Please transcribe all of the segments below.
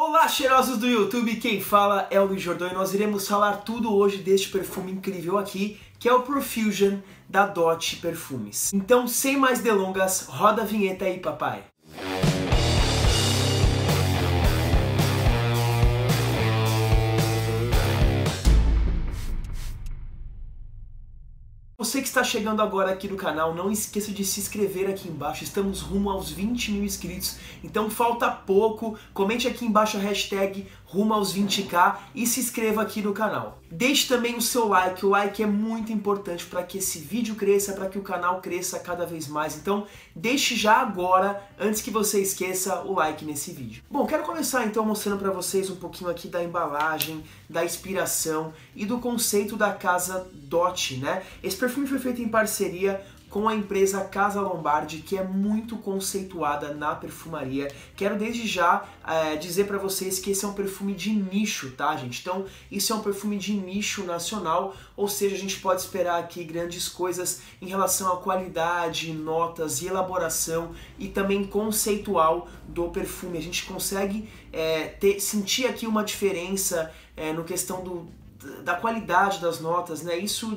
Olá, cheirosos do YouTube, quem fala é o Luiz Jordão e nós iremos falar tudo hoje deste perfume incrível aqui, que é o Profusion da Dot Perfumes. Então, sem mais delongas, roda a vinheta aí, papai! Você que está chegando agora aqui no canal, não esqueça de se inscrever aqui embaixo, estamos rumo aos 20 mil inscritos, então falta pouco, comente aqui embaixo a hashtag rumo aos 20k e se inscreva aqui no canal. Deixe também o seu like, o like é muito importante para que esse vídeo cresça, para que o canal cresça cada vez mais, então deixe já agora, antes que você esqueça, o like nesse vídeo. Bom, quero começar então mostrando para vocês um pouquinho aqui da embalagem, da inspiração e do conceito da casa Dot, né? Esse perfume foi feito em parceria com a empresa Casa Lombardi, que é muito conceituada na perfumaria. Quero desde já dizer para vocês que esse é um perfume de nicho, tá, gente? Então, isso é um perfume de nicho nacional, ou seja, a gente pode esperar aqui grandes coisas em relação à qualidade, notas e elaboração e também conceitual do perfume. A gente consegue sentir aqui uma diferença no questão da qualidade das notas, né? Isso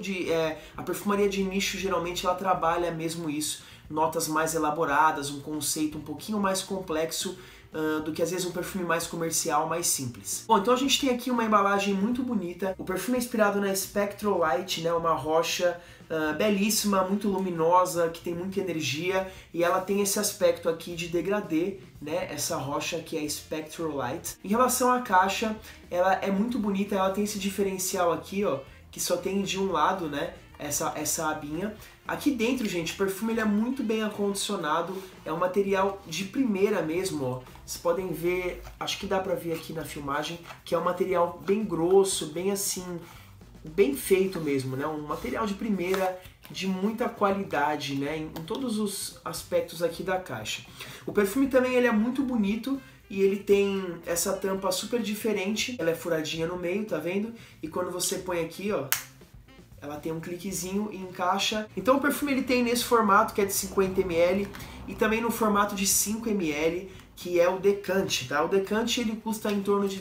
a perfumaria de nicho geralmente ela trabalha mesmo isso, notas mais elaboradas, um conceito um pouquinho mais complexo do que às vezes um perfume mais comercial, mais simples. Bom, então a gente tem aqui uma embalagem muito bonita. O perfume é inspirado na Spectral Light, né? Uma rocha belíssima, muito luminosa, que tem muita energia e ela tem esse aspecto aqui de degradê, né? Essa rocha que é Spectral Light. Em relação à caixa, ela é muito bonita, ela tem esse diferencial aqui, ó, que só tem de um lado, né? Essa abinha. Aqui dentro, gente, o perfume ele é muito bem acondicionado, é um material de primeira mesmo, ó. Vocês podem ver, acho que dá pra ver aqui na filmagem, que é um material bem grosso, bem assim, bem feito mesmo, né? Um material de primeira, de muita qualidade, né? Em todos os aspectos aqui da caixa. O perfume também ele é muito bonito e ele tem essa tampa super diferente, ela é furadinha no meio, tá vendo? E quando você põe aqui, ó, ela tem um cliquezinho e encaixa. Então o perfume ele tem nesse formato que é de 50 ml e também no formato de 5 ml, que é o decante, tá? O decante ele custa em torno de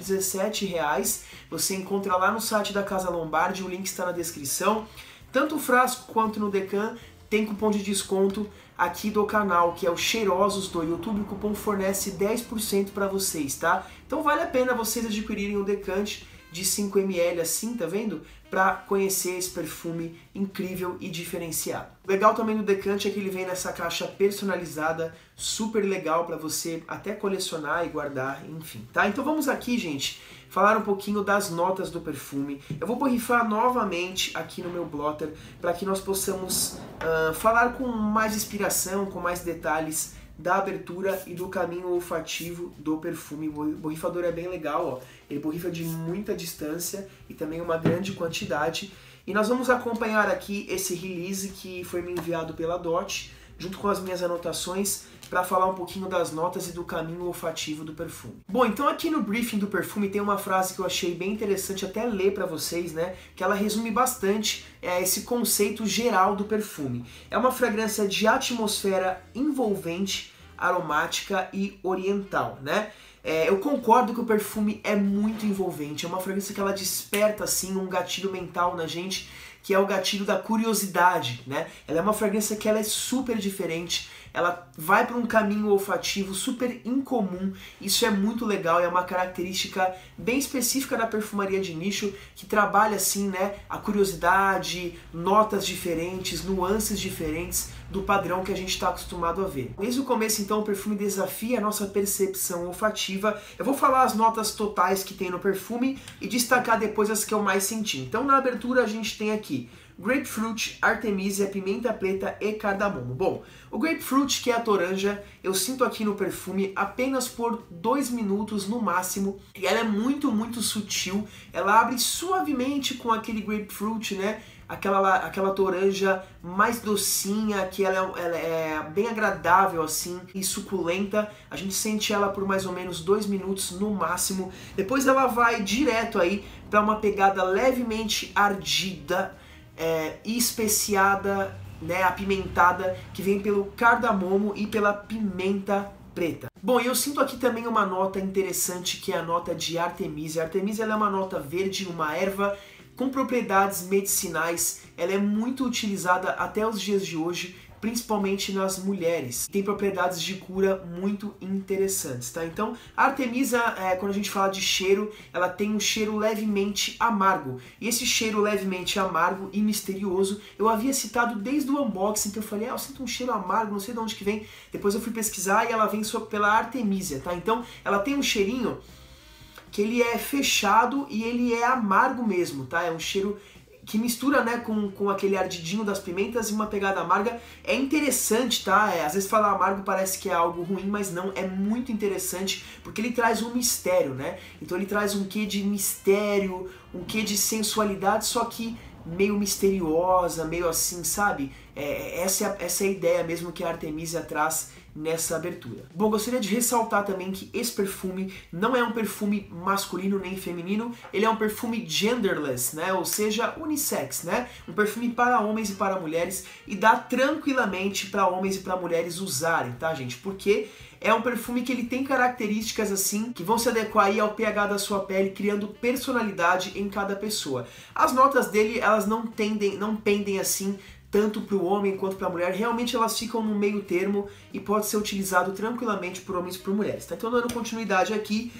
R$17. Você encontra lá no site da Casa Lombardi, o link está na descrição. Tanto o frasco quanto no decan tem cupom de desconto aqui do canal, que é o Cheirosos do YouTube. O cupom fornece 10% para vocês, tá? Então vale a pena vocês adquirirem o decante de 5 ml assim, tá vendo? Para conhecer esse perfume incrível e diferenciado. O legal também do decante é que ele vem nessa caixa personalizada, super legal para você até colecionar e guardar, enfim, tá? Então vamos aqui, gente, falar um pouquinho das notas do perfume. Eu vou borrifar novamente aqui no meu blotter para que nós possamos falar com mais inspiração, com mais detalhes da abertura e do caminho olfativo do perfume. O borrifador é bem legal, ó. Ele borrifa de muita distância e também uma grande quantidade. E nós vamos acompanhar aqui esse release que foi me enviado pela Dot, junto com as minhas anotações, para falar um pouquinho das notas e do caminho olfativo do perfume. Bom, então aqui no briefing do perfume tem uma frase que eu achei bem interessante até ler para vocês, né? Que ela resume bastante esse conceito geral do perfume. É uma fragrância de atmosfera envolvente, aromática e oriental, né? Eu concordo que o perfume é muito envolvente, é uma fragrância que ela desperta assim um gatilho mental na gente, que é o gatilho da curiosidade, né? Ela é uma fragrância que ela é super diferente, ela vai para um caminho olfativo super incomum, isso é muito legal, é uma característica bem específica da perfumaria de nicho, que trabalha assim, né, a curiosidade, notas diferentes, nuances diferentes do padrão que a gente está acostumado a ver. Desde o começo, então, o perfume desafia a nossa percepção olfativa. Eu vou falar as notas totais que tem no perfume e destacar depois as que eu mais senti. Então, na abertura, a gente tem aqui grapefruit, artemisia, pimenta preta e cardamomo. Bom, o grapefruit, que é a toranja, eu sinto aqui no perfume apenas por 2 minutos no máximo, e ela é muito, muito sutil, ela abre suavemente com aquele grapefruit, né? Aquela toranja mais docinha, que ela é bem agradável assim e suculenta. A gente sente ela por mais ou menos 2 minutos no máximo. Depois ela vai direto aí para uma pegada levemente ardida, e especiada, né, apimentada, que vem pelo cardamomo e pela pimenta preta. Bom, e eu sinto aqui também uma nota interessante, que é a nota de Artemisia. A Artemisia ela é uma nota verde, uma erva com propriedades medicinais. Ela é muito utilizada até os dias de hoje, principalmente nas mulheres. Tem propriedades de cura muito interessantes, tá? Então, a Artemisia, quando a gente fala de cheiro, ela tem um cheiro levemente amargo. E esse cheiro levemente amargo e misterioso, eu havia citado desde o unboxing, que eu falei, eu sinto um cheiro amargo, não sei de onde que vem. Depois eu fui pesquisar e ela vem pela Artemisia, tá? Então, ela tem um cheirinho que ele é fechado e ele é amargo mesmo, tá? É um cheiro que mistura, né, com aquele ardidinho das pimentas e uma pegada amarga. É interessante, tá? Às vezes falar amargo parece que é algo ruim, mas não, é muito interessante, porque ele traz um mistério, né? Então ele traz um quê de mistério, um quê de sensualidade, só que meio misteriosa, meio assim, sabe? Essa é a ideia mesmo que a Artemisia traz nessa abertura. Bom, gostaria de ressaltar também que esse perfume não é um perfume masculino nem feminino, ele é um perfume genderless, né? Ou seja, unissex, né? Um perfume para homens e para mulheres, e dá tranquilamente para homens e para mulheres usarem, tá, gente? Porque é um perfume que ele tem características assim que vão se adequar aí ao pH da sua pele, criando personalidade em cada pessoa. As notas dele, elas não pendem assim tanto para o homem quanto para a mulher, realmente elas ficam no meio termo e pode ser utilizado tranquilamente por homens e por mulheres, tá? Então, dando continuidade aqui,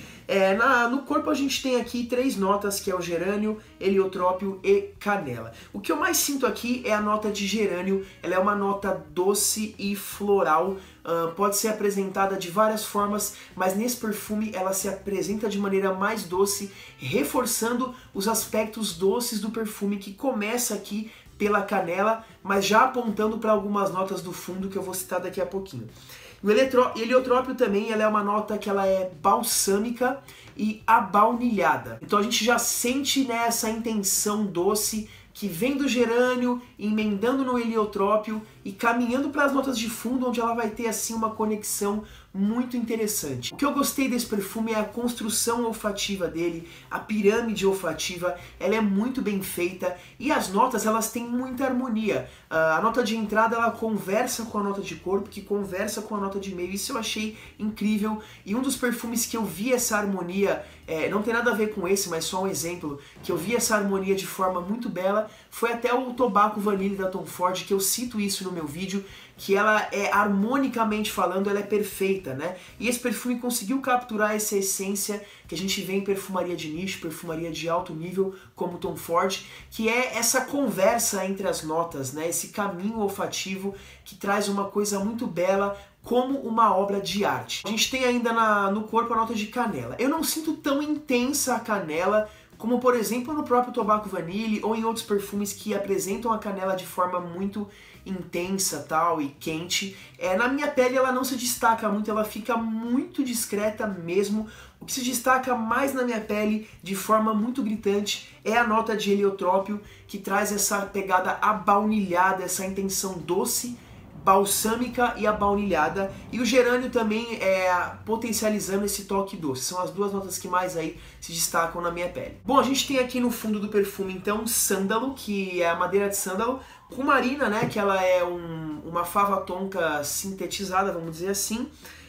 no corpo a gente tem aqui 3 notas, que é o gerânio, heliotrópio e canela. O que eu mais sinto aqui é a nota de gerânio. Ela é uma nota doce e floral, pode ser apresentada de várias formas, mas nesse perfume ela se apresenta de maneira mais doce, reforçando os aspectos doces do perfume, que começa aqui pela canela, mas já apontando para algumas notas do fundo que eu vou citar daqui a pouquinho. O heliotrópio também, ela é uma nota que ela é balsâmica e abaunilhada. Então a gente já sente, né, essa intenção doce que vem do gerânio, emendando no heliotrópio e caminhando para as notas de fundo, onde ela vai ter assim uma conexão muito interessante. O que eu gostei desse perfume é a construção olfativa dele, a pirâmide olfativa, ela é muito bem feita e as notas, elas têm muita harmonia. A nota de entrada, ela conversa com a nota de corpo, que conversa com a nota de meio, isso eu achei incrível. E um dos perfumes que eu vi essa harmonia, não tem nada a ver com esse, mas só um exemplo, que eu vi essa harmonia de forma muito bela, foi até o Tobacco Vanille da Tom Ford, que eu cito isso no meu vídeo, que ela harmonicamente falando, ela é perfeita, né? E esse perfume conseguiu capturar essa essência que a gente vê em perfumaria de nicho, perfumaria de alto nível, como Tom Ford, que é essa conversa entre as notas, né? Esse caminho olfativo que traz uma coisa muito bela, como uma obra de arte. A gente tem ainda no corpo a nota de canela. Eu não sinto tão intensa a canela, como por exemplo no próprio Tobacco Vanille ou em outros perfumes que apresentam a canela de forma muito intensa tal e quente. Na minha pele ela não se destaca muito, ela fica muito discreta mesmo. O que se destaca mais na minha pele de forma muito gritante é a nota de heliotrópio, que traz essa pegada abaunilhada, essa intenção doce, balsâmica e abaunilhada, e o gerânio também potencializando esse toque doce. São as duas notas que mais aí se destacam na minha pele. Bom, a gente tem aqui no fundo do perfume então sândalo, que é a madeira de sândalo, cumarina, né, que ela é uma fava tonka sintetizada, vamos dizer assim,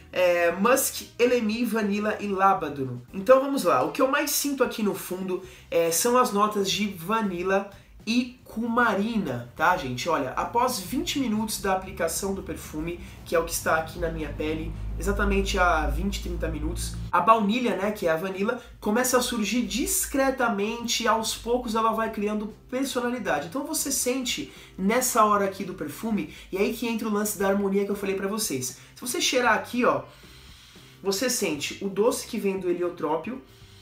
musk, elemi, vanila e lábadano. Então vamos lá, o que eu mais sinto aqui no fundo são as notas de vanila e cumarina, tá, gente? Olha, após 20 minutos da aplicação do perfume, que é o que está aqui na minha pele, exatamente há 20, 30 minutos, a baunilha, né, que é a vanila, começa a surgir discretamente, aos poucos ela vai criando personalidade. Então você sente nessa hora aqui do perfume, e aí que entra o lance da harmonia que eu falei pra vocês. Se você cheirar aqui, ó, você sente o doce que vem do heliotrópio,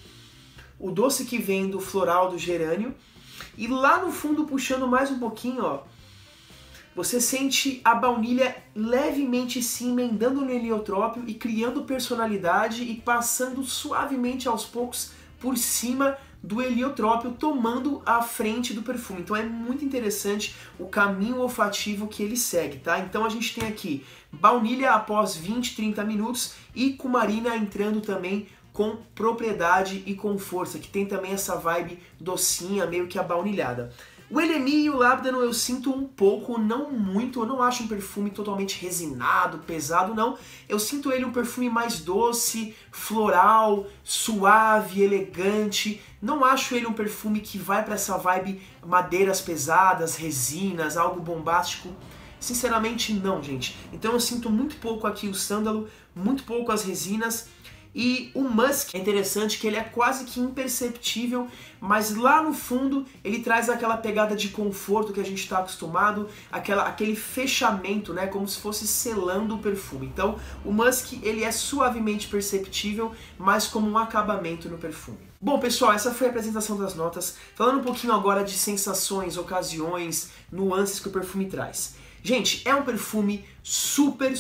o doce que vem do floral do gerânio, e lá no fundo, puxando mais um pouquinho, ó, você sente a baunilha levemente se emendando no heliotrópio e criando personalidade e passando suavemente aos poucos por cima do heliotrópio, tomando a frente do perfume. Então é muito interessante o caminho olfativo que ele segue, tá? Então a gente tem aqui baunilha após 20, 30 minutos e cumarina entrando também com propriedade e com força, que tem também essa vibe docinha, meio que abaunilhada. O Elemi e o Labdanum eu sinto um pouco, não muito, eu não acho um perfume totalmente resinado, pesado, não. Eu sinto ele um perfume mais doce, floral, suave, elegante. Não acho ele um perfume que vai para essa vibe madeiras pesadas, resinas, algo bombástico. Sinceramente não, gente. Então eu sinto muito pouco aqui o sândalo, muito pouco as resinas. E o musk é interessante que ele é quase que imperceptível, mas lá no fundo ele traz aquela pegada de conforto que a gente está acostumado, aquele fechamento, né, como se fosse selando o perfume. Então o musk ele é suavemente perceptível, mas como um acabamento no perfume. Bom pessoal, essa foi a apresentação das notas, falando um pouquinho agora de sensações, ocasiões, nuances que o perfume traz. Gente, é um perfume super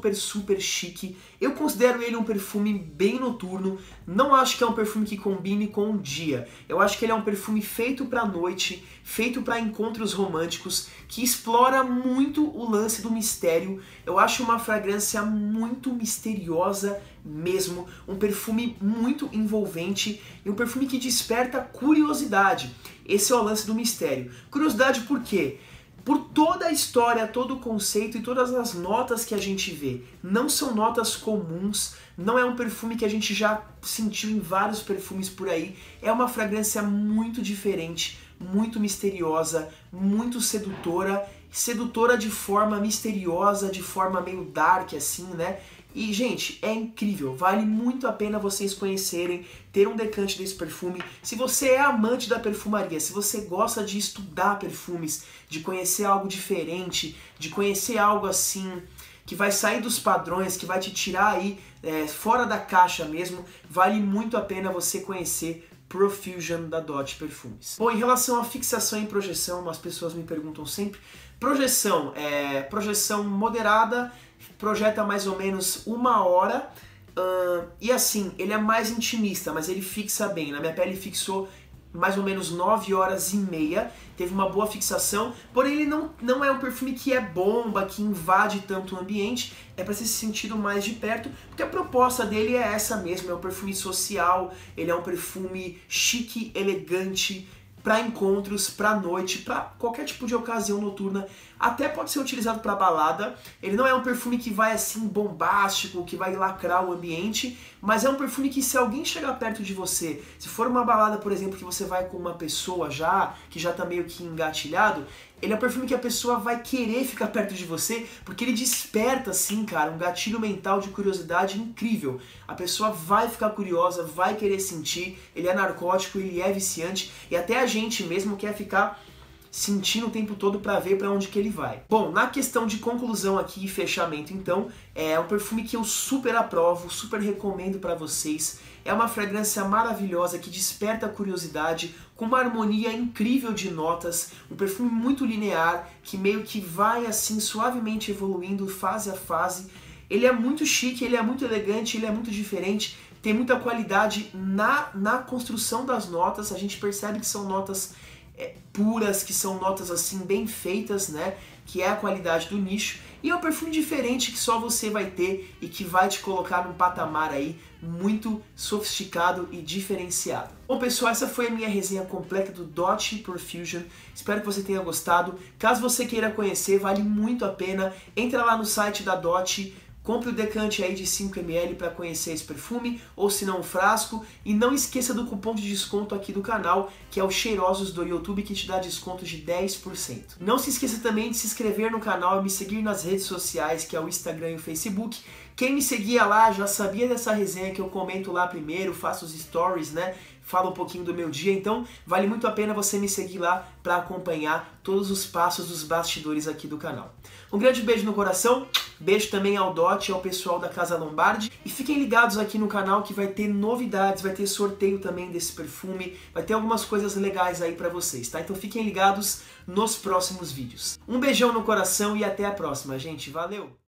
chique. Eu considero ele um perfume bem noturno. Não acho que é um perfume que combine com o dia. Eu acho que ele é um perfume feito pra noite, feito para encontros românticos, que explora muito o lance do mistério. Eu acho uma fragrância muito misteriosa mesmo, um perfume muito envolvente e um perfume que desperta curiosidade. Esse é o lance do mistério. Curiosidade por quê? Por toda a história, todo o conceito e todas as notas que a gente vê. Não são notas comuns, não é um perfume que a gente já sentiu em vários perfumes por aí. É uma fragrância muito diferente, muito misteriosa, muito sedutora. Sedutora de forma misteriosa, de forma meio dark assim, né? E, gente, é incrível, vale muito a pena vocês conhecerem, ter um decante desse perfume. Se você é amante da perfumaria, se você gosta de estudar perfumes, de conhecer algo diferente, de conhecer algo assim, que vai sair dos padrões, que vai te tirar aí fora da caixa mesmo, vale muito a pena você conhecer Profusion da Dot Perfumes. Bom, em relação à fixação e projeção, as pessoas me perguntam sempre. Projeção, projeção moderada, projeta mais ou menos 1 hora, e assim, ele é mais intimista, mas ele fixa bem. Na minha pele fixou mais ou menos 9 horas e meia, teve uma boa fixação, porém ele não é um perfume que é bomba, que invade tanto o ambiente, é para ser sentido mais de perto, porque a proposta dele é essa mesmo, é um perfume social, ele é um perfume chique, elegante, para encontros, para noite, para qualquer tipo de ocasião noturna, até pode ser utilizado para balada. Ele não é um perfume que vai assim bombástico, que vai lacrar o ambiente, mas é um perfume que se alguém chegar perto de você, se for uma balada, por exemplo, que você vai com uma pessoa que já tá meio que engatilhado, ele é um perfume que a pessoa vai querer ficar perto de você, porque ele desperta, assim, cara, um gatilho mental de curiosidade incrível. A pessoa vai ficar curiosa, vai querer sentir, ele é narcótico, ele é viciante, e até a gente mesmo quer ficar sentindo o tempo todo para ver para onde que ele vai. Bom, na questão de conclusão aqui e fechamento, então, é um perfume que eu super aprovo, super recomendo para vocês. É uma fragrância maravilhosa que desperta a curiosidade, com uma harmonia incrível de notas, um perfume muito linear, que meio que vai assim suavemente evoluindo fase a fase. Ele é muito chique, ele é muito elegante, ele é muito diferente, tem muita qualidade na construção das notas, a gente percebe que são notas puras, que são notas assim bem feitas, né? Que é a qualidade do nicho. E é um perfume diferente que só você vai ter e que vai te colocar num patamar aí muito sofisticado e diferenciado. Bom pessoal, essa foi a minha resenha completa do Dot Profusion. Espero que você tenha gostado. Caso você queira conhecer, vale muito a pena. Entra lá no site da Dot, compre o decante aí de 5 ml para conhecer esse perfume, ou se não um frasco, e não esqueça do cupom de desconto aqui do canal, que é o Cheirosos do YouTube, que te dá desconto de 10%. Não se esqueça também de se inscrever no canal e me seguir nas redes sociais, que é o Instagram e o Facebook. Quem me seguia lá já sabia dessa resenha que eu comento lá primeiro, faço os stories, né? Falo um pouquinho do meu dia, então vale muito a pena você me seguir lá para acompanhar todos os passos dos bastidores aqui do canal. Um grande beijo no coração, beijo também ao Dot e ao pessoal da Casa Lombardi, e fiquem ligados aqui no canal que vai ter novidades, vai ter sorteio também desse perfume, vai ter algumas coisas legais aí para vocês, tá? Então fiquem ligados nos próximos vídeos. Um beijão no coração e até a próxima, gente, valeu!